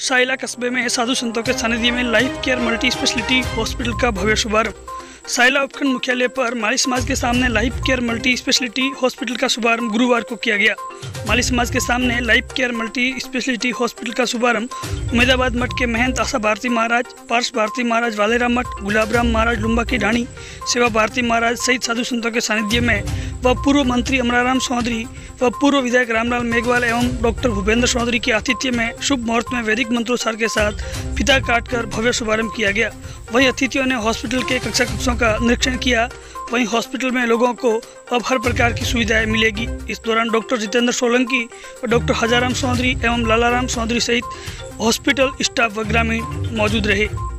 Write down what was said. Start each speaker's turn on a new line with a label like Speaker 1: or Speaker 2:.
Speaker 1: साइला कस्बे में साधु संतों के सानिध्य में life care multi speciality hospital का भव्य शुभारंभ। साइला उपखंड मुख्यालय पर माली समाज के सामने life care multi speciality hospital का शुभारंभ गुरुवार को किया गया। माली समाज के सामने life care multi speciality hospital का शुभारंभ उमेदाबाद मठ के महंत आशा भारती महाराज, पार्श भारती महाराज वालेरा मठ, गुलाबराम महाराज लुम्बा की ढाणी, सेवा भारती महाराज सहित साधु संतों के सानिध्य में व पूर्व मंत्री अमराराम चौधरी व पूर्व विधायक रामलाल मेघवाल एवं डॉक्टर भूपेंद्र चौधरी के आतिथ्य में शुभ मुहूर्त में वैदिक मंत्रोच्चार के साथ फीता काटकर भव्य शुभारंभ किया गया। वहीं अतिथियों ने हॉस्पिटल के कक्षों का निरीक्षण किया। वहीं हॉस्पिटल में लोगों को अब हर प्रकार की सुविधाएं मिलेगी। इस दौरान डॉक्टर जितेंद्र सोलंकी और डॉक्टर हजाराम चौधरी एवं लालाराम चौधरी सहित हॉस्पिटल स्टाफ व ग्रामीण मौजूद रहे।